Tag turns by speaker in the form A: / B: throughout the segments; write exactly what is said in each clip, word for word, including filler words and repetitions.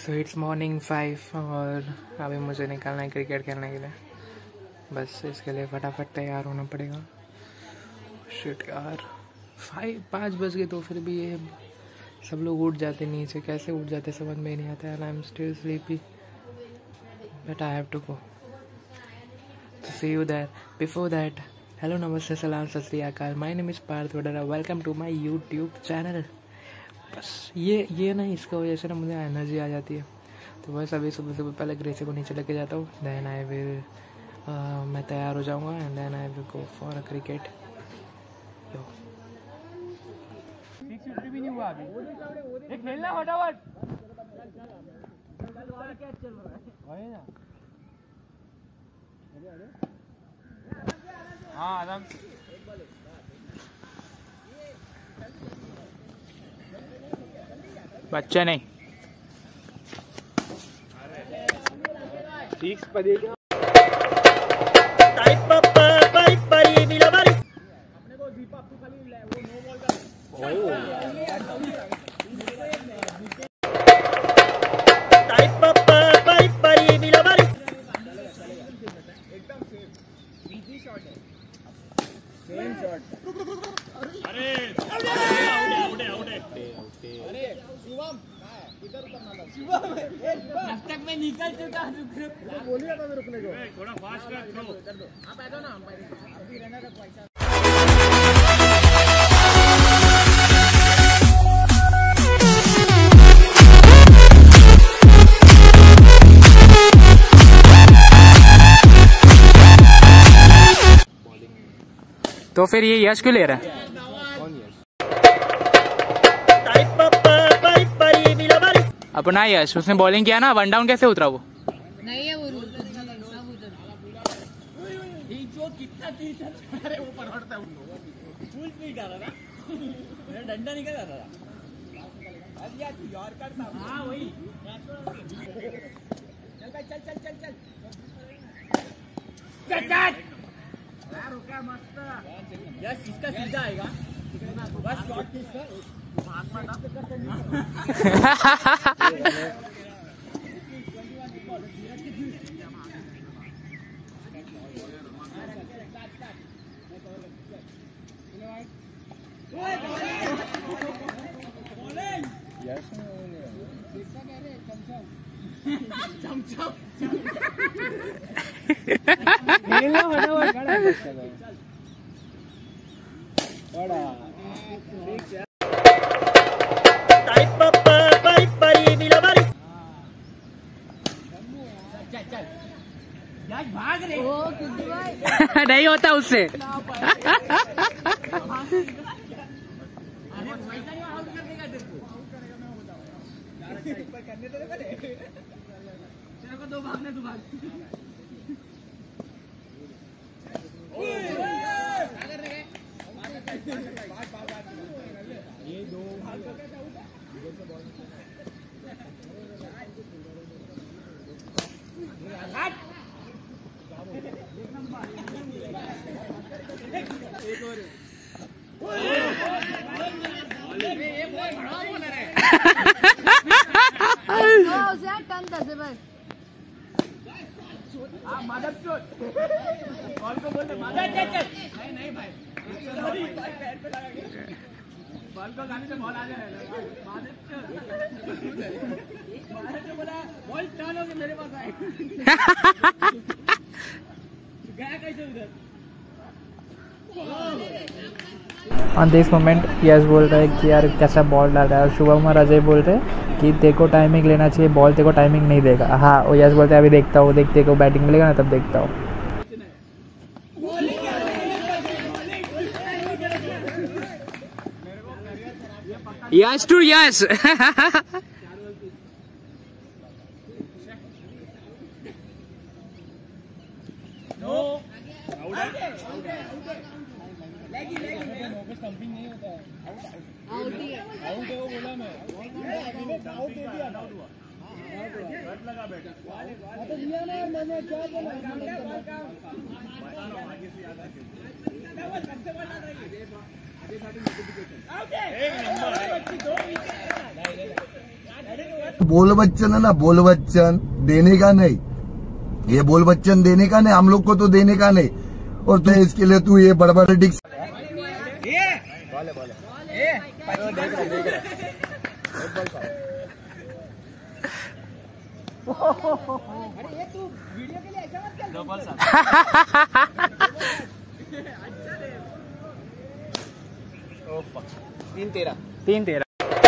A: So it's morning five और अभी मुझे निकलना है क्रिकेट खेलने के लिए। बस इसके लिए फटाफट तैयार होना पड़ेगा। शिट यार, फाइव पाँच बज गए तो फिर भी ये सब लोग उठ जाते नीचे, कैसे उठ जाते समझ में ही नहीं आता है। I am still sleepy but I have to go to see you there. Before that, hello, namaste, salam, sat sri akal. My name is Parth Vadara. Welcome to my YouTube channel. बस ये ये ना इसका वजह से ना मुझे energy आ जाती है। तो बस अभी सुबह सुबह पहले ग्रेसी को नीचे लेके जाता हूँ, देन आई विल मैं तैयार हो जाऊँगा and then I will go for a cricket. भी नहीं हुआ अभी, खेलना फटाफट। हाँ आराम से। बच्चा नहीं सिक्स पदेगा टाइप अप परी परी बिला बारी अपने को दीपक तू खाली वो नो बॉल का टाइप अप परी परी बिला बारी एकदम सेफ इजी शॉट है, सेम शॉट। अरे आउट आउट आउट अरे शुभम इधर उतरना था शुभम, जब तक मैं निकल चुका हूं बोलिए था मैं रुकने को। थोड़ा फास्ट कर थ्रो, आप आ जाओ ना, अभी रहना था पैसा। तो फिर ये यश क्यों ले रहा है? अपना यश, उसने बॉलिंग किया ना, वन डाउन कैसे उतरा वो? नहीं है वो कितना अरे वो पकड़ता है फुल स्पीड आ रहा था, मेरा डंडा निकल रहा था। अब यार यार करता हां वही चल भाई चल चल चल चल चल यार रुका मस्त यस, इसका सीधा आएगा बस शॉट किसका भाग मार चमचम भाग रहे नहीं होता उससे। तेरे को दो भागने दो भाग ये दो बॉल को बोल नहीं नहीं भाई पैर पे लगा के बॉल को गाने से बॉल आ जाएगा। महाराज बोला बॉल टर्न होके मेरे पास आए गया कैसे उधर। ऑन दिस मोमेंट यस बोल रहा है कि यार कैसा बॉल डाल रहा है, और शुभम और अजय बोल रहे हैं कि देखो टाइमिंग लेना चाहिए, बॉल देखो टाइमिंग नहीं देगा। हाँ वो यस बोलते हैं अभी देखता हूँ, देखते को बैटिंग मिलेगा ना तब देखता हूँ। यस टू यस स्टंपिंग नहीं होता है, आउट आउट है वो बोला मैं, आउट दे दिया, रन लगा बेटा तो दिया ना मैंने, क्या बोला आगे से याद आ सबसे बड़ा आगे साथ नोटिफिकेशन आउट है एक नंबर
B: बोल बच्चन है ना, बोल बच्चन देने का नहीं, ये बोल बच्चन देने का नहीं, हम लोग को तो देने का नहीं। और तू इसके लिए तू ये बड़ा बड़ा डिक्स
A: तीन तेरह तीन तेरह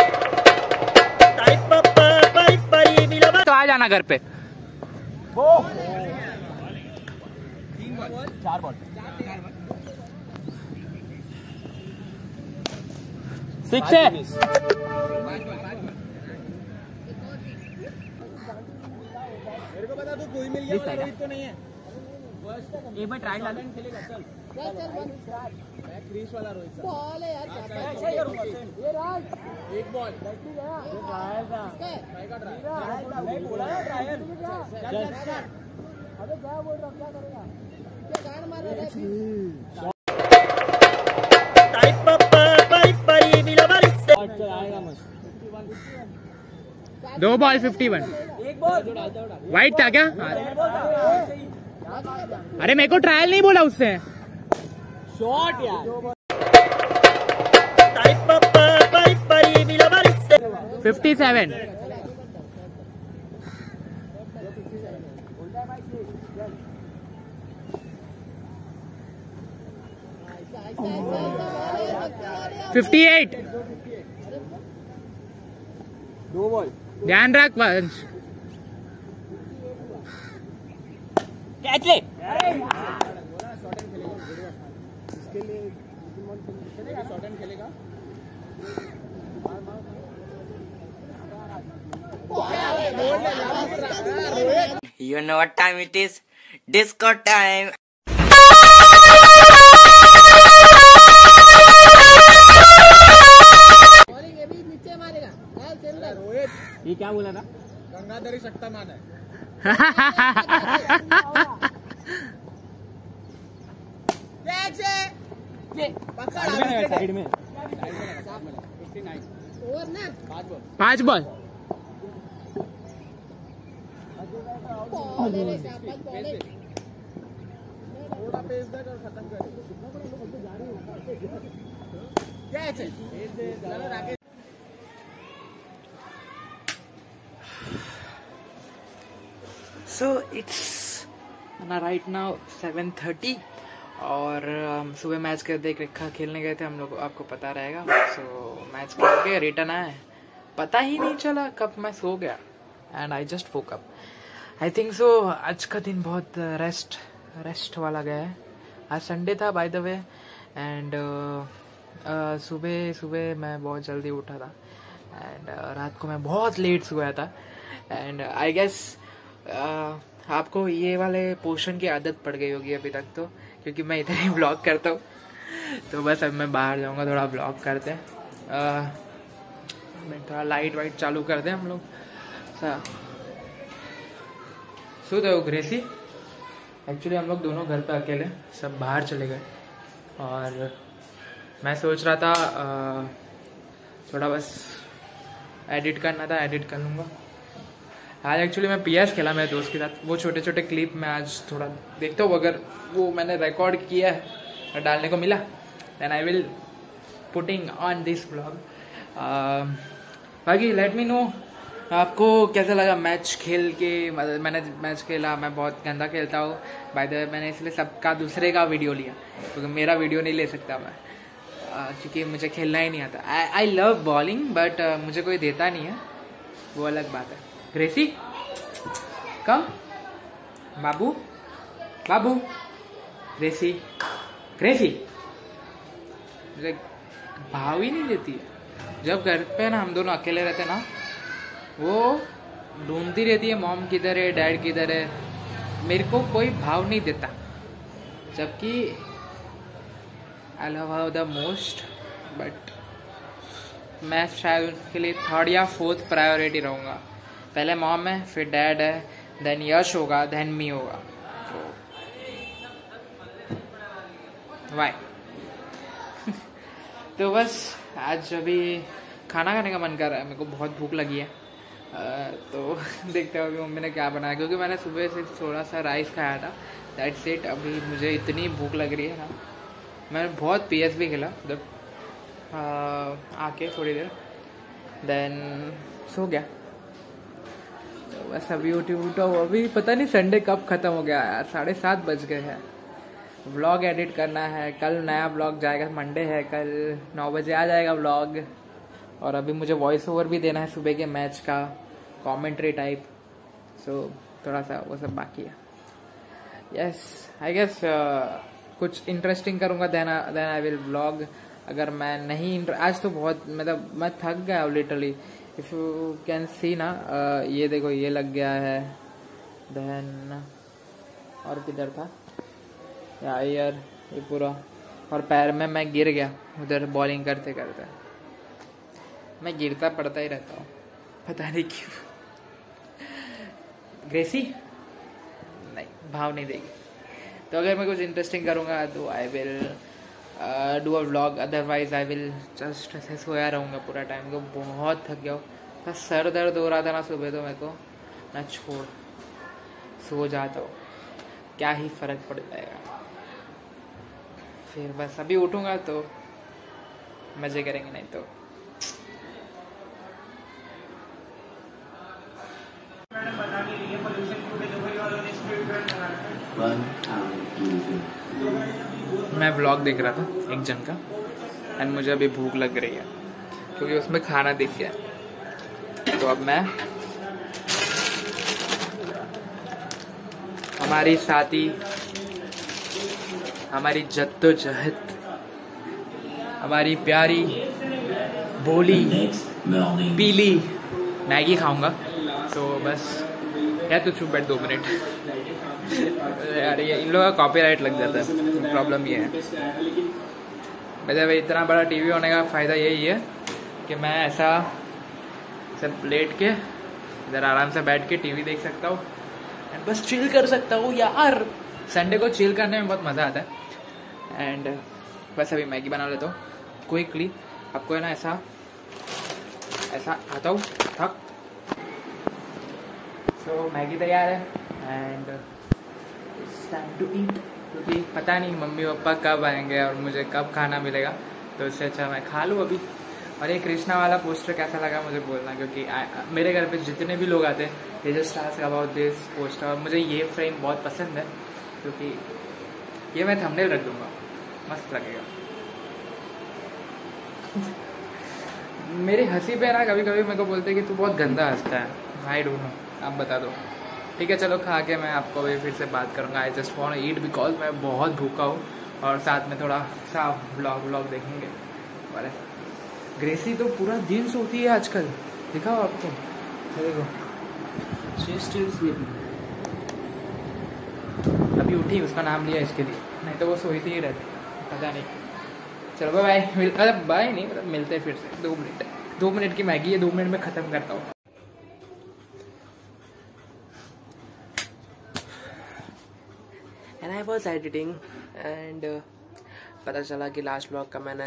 A: तो आ जाना घर पे। चार बॉल सिक्स है। मेरे को बता, तू कोई मिल गया तो नहीं है। एक बार ट्राई डाल खेलेगा। चल चल चल मैं क्रीज वाला रोहित बॉल है यार, क्या ये राज एक बॉल बैठी गया, ये ट्रायल था ट्राई का ट्रायल नहीं बोला है ट्रायल। चल चल अबे क्या बोल रहा, क्या करेगा, क्या गाड़ मार रहा है टाइप पर परी बिला बारिश से आएगा मस्त। दो बॉल फिफ्टी वन, एक बॉल वाइट था क्या? अरे मेरे को ट्रायल नहीं बोला उससे, शॉट यार। फिफ्टी सेवन फिफ्टी एट दो बॉल, ध्यान रख वंश। कैच ले
C: You know what time it is? Disco time.
A: नीचे मारेगा ये क्या बोला था? गंगाधरी शक्तिमान है। साइड में पांच बॉल थोड़ा पेस दे और खत्म कर। So it's right now seven thirty और um, सुबह मैच कर देख रखा खेलने गए थे हम लोग, आपको पता रहेगा। सो so, मैच खेल के रिटर्न आए, पता ही नहीं चला कब मैं सो गया and I just woke up. I think so आज का दिन बहुत रेस्ट रेस्ट वाला गया है। आज संडे था बाय द वे एंड सुबह सुबह मैं बहुत जल्दी उठा था एंड uh, रात को मैं बहुत लेट सोया था एंड आई गेस आपको ये वाले पोर्शन की आदत पड़ गई होगी अभी तक तो, क्योंकि मैं इधर ही ब्लॉग करता हूँ। तो बस अब मैं बाहर जाऊँगा, थोड़ा ब्लॉग करते हैं। मैं थोड़ा लाइट वाइट चालू कर दें हम लोग। सो तो ग्रेसी एक्चुअली हम लोग दोनों घर पे अकेले, सब बाहर चले गए और मैं सोच रहा था आ, थोड़ा बस एडिट करना था, एडिट कर लूँगा। आज एक्चुअली मैं पीएस खेला मेरे दोस्त के साथ, वो छोटे छोटे क्लिप में आज थोड़ा देखता हूँ, अगर वो मैंने रिकॉर्ड किया है और डालने को मिला then I will putting on this blog. बाकी लेट मी नो आपको कैसा लगा मैच खेल के। मैंने मैच खेला, मैं बहुत गंदा खेलता हूँ बाय द वे, मैंने इसलिए सबका दूसरे का वीडियो लिया क्योंकि तो मेरा वीडियो नहीं ले सकता मैं, क्योंकि मुझे खेलना ही नहीं आता। आई लव बॉलिंग बट मुझे कोई देता नहीं है, वो अलग बात है। ग्रेसी कम, बाबू बाबू, ग्रेसी ग्रेसी मुझे भाव ही नहीं देती है। जब घर पे ना हम दोनों अकेले रहते ना, वो ढूंढती रहती है मॉम किधर है, डैड किधर है, मेरे को कोई भाव नहीं देता। जबकि I love her the most, but मैं शायद उनके लिए थर्ड या फोर्थ प्रायोरिटी रहूँगा। पहले मॉम है, फिर डैड है, देन यश होगा, देन मी होगा। तो वाई तो बस आज अभी खाना खाने का मन कर रहा है, मेरे को बहुत भूख लगी है। तो देखते हो अभी मम्मी ने क्या बनाया, क्योंकि मैंने सुबह से थोड़ा सा राइस खाया था, दैट्स इट। अभी मुझे इतनी भूख लग रही है ना, मैंने बहुत पी एस भी खेला जब आके थोड़ी देर, देन सो गया। तो बस अभी उठी उठा हुआ, अभी पता नहीं संडे कब ख़त्म हो गया यार, साढ़े सात बज गए हैं। व्लॉग एडिट करना है, कल नया व्लॉग जाएगा, मंडे है, कल नौ बजे आ जाएगा व्लॉग। और अभी मुझे वॉइस ओवर भी देना है सुबह के मैच का, कमेंट्री टाइप, सो थोड़ा सा वो सब बाकी है। यस आई गेस कुछ इंटरेस्टिंग करूँगा, then then I will vlog. अगर मैं नहीं, आज तो बहुत मतलब मैं थक गया literally, if you can see ना, uh, ये देखो ये लग गया है, देन और किधर था यार ये पूरा, और पैर में मैं गिर गया उधर बॉलिंग करते करते, मैं गिरता पड़ता ही रहता हूँ, पता नहीं क्यों। ग्रेसी नहीं, भाव नहीं देगी। तो अगर मैं कुछ इंटरेस्टिंग करूँगा तो I will do a vlog, otherwise I will just ऐसे सोया रहूँगा पूरा टाइम को। बहुत थक गया हूँ, बस सर दर्द हो रहा था ना सुबह, तो मेरे को ना छोड़ सो जाता हूँ, क्या ही फर्क पड़ जाएगा। फिर बस अभी उठूँगा तो मज़े करेंगे, नहीं तो मैं व्लॉग देख रहा था एक जन का, एंड मुझे अभी भूख लग रही है क्योंकि उसमें खाना दिख गया। तो अब मैं हमारी साथी, हमारी जद्दोजहद, हमारी प्यारी भोली पीली मैगी खाऊंगा। तो बस या तो चुप बैठ दो मिनट यार, ये इन लोगों का कॉपीराइट लग जाता है, प्रॉब्लम ये है। वैसे इतना बड़ा टीवी होने का फ़ायदा यही है कि मैं ऐसा सब लेट के इधर आराम से बैठ के टीवी देख सकता हूँ एंड बस चिल कर सकता हूँ यार। संडे को चिल करने में बहुत मज़ा आता है। एंड बस अभी मैगी बना लेता हूँ क्विकली, आपको है ना ऐसा ऐसा आता हूँ थक। सो मैगी तैयार है and it's time to eat, क्योंकि पता नहीं मम्मी पापा कब आएंगे और मुझे कब खाना मिलेगा, तो इससे अच्छा मैं खा लूँ अभी। और ये कृष्णा वाला पोस्टर कैसा लगा मुझे बोलना, क्योंकि आ, मेरे घर पे जितने भी लोग आते हैं they just ask about this poster, और मुझे ये फ्रेम बहुत पसंद है, क्योंकि ये मैं थंबनेल रख दूंगा, मस्त लगेगा। मेरी हंसी पे ना कभी कभी मेरे को बोलते हैं कि तू बहुत गंदा हंसता है, आई डोंट नो, आप बता दो। ठीक है चलो, खा के मैं आपको भी फिर से बात करूँगा। I just want eat because मैं बहुत भूखा हूँ, और साथ में थोड़ा सा व्लॉग व्लॉग देखेंगे। और ग्रेसी तो पूरा दिन सोती है आजकल, दिखाओ आपको, देखो शी इज स्टिल स्लीपिंग। अभी उठी, उसका नाम लिया इसके लिए, नहीं तो वो सोती ही रहती, पता नहीं। चलो बाय बाय, मिल अरे बाय नहीं मतलब मिलते हैं फिर से। दो मिनट दो मिनट की मैगी है, दो मिनट में ख़त्म करता हूँ। And I was editing and पता चला कि लास्ट ब्लॉग का मैंने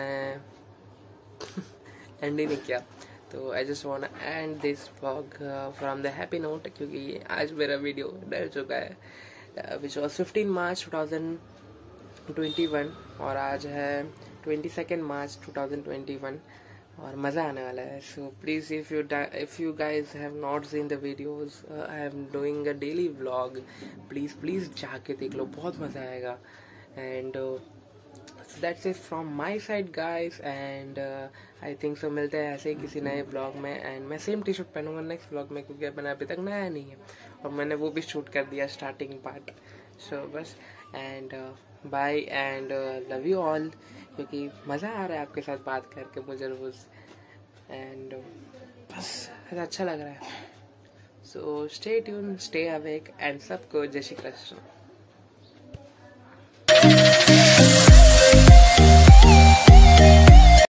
A: एंड ही नहीं किया, तो I just want end this vlog from the happy note, क्योंकि आज मेरा वीडियो डल चुका है which was fifteen March two thousand twenty one, और आज है twenty second March two thousand twenty one, और मज़ा आने वाला है। So please if you if you guys have not seen the videos, I am doing a daily vlog, please please जाके देख लो, बहुत मज़ा आएगा। And that's it from my side guys, and I think so मिलते हैं ऐसे ही किसी नए व्लॉग में। एंड मैं सेम टी शर्ट पहनूंगा नेक्स्ट व्लॉग में, क्योंकि मैंने अभी तक नया नहीं है, और मैंने वो भी शूट कर दिया स्टार्टिंग पार्ट। सो बस, and bye and love you all, क्योंकि मज़ा आ रहा है आपके साथ बात करके मुझे रोज़, एंड बस अच्छा लग रहा है। So stay tune, stay awake, and सबको जय श्री कृष्ण।